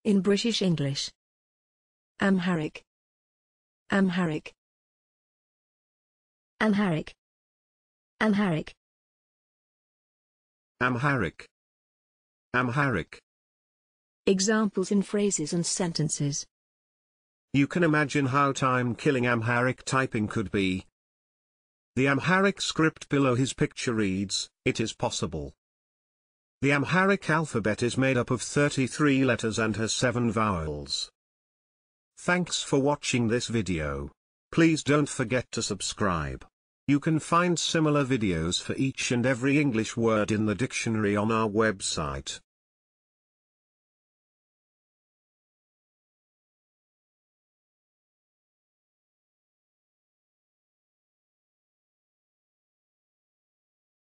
In British English. Amharic. Amharic. Amharic. Amharic. Amharic. Amharic. Examples in phrases and sentences. You can imagine how time-killing Amharic typing could be. The Amharic script below his picture reads, "It is possible." The Amharic alphabet is made up of 33 letters and has 7 vowels. Thanks for watching this video. Please don't forget to subscribe. You can find similar videos for each and every English word in the dictionary on our website.